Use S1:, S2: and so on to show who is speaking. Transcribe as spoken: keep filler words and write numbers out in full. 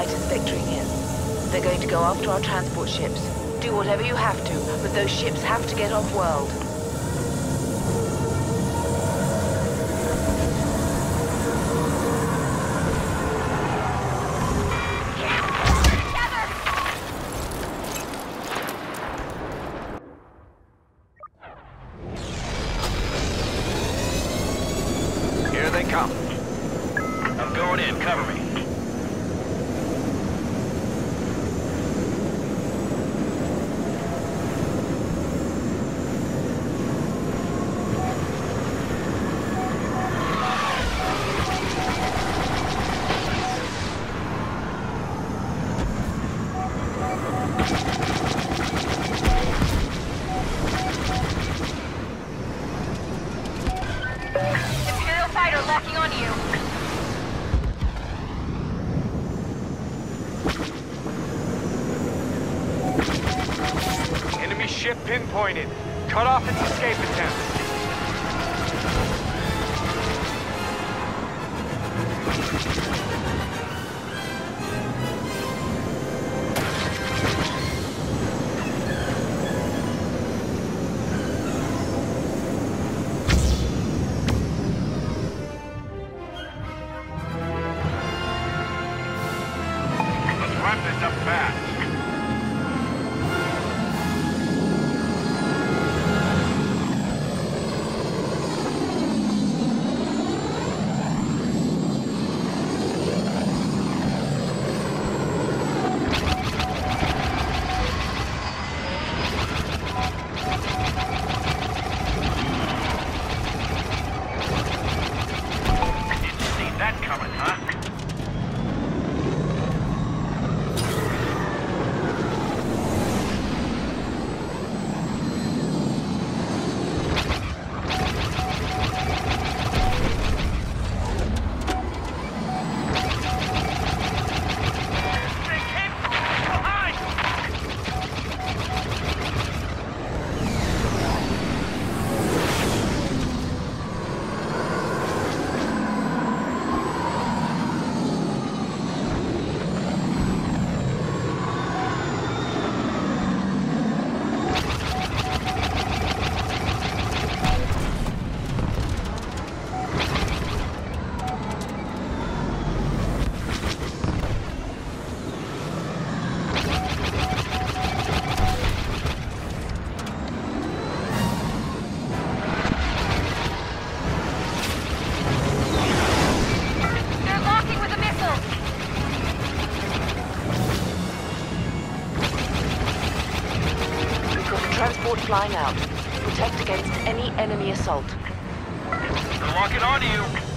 S1: Titan's vectoring in. They're going to go after our transport ships. Do whatever you have to, but those ships have to get off-world.
S2: Here they come. I'm going in. Cover me.
S3: Imperial fighter locking on you.
S4: Enemy ship pinpointed. Cut off its escape attempt. Let's wrap this up fast. That coming, huh? They came from behind!
S3: They're locking with a missile.
S1: We've got a transport flying out. Protect against any enemy assault.
S2: They're locking onto you.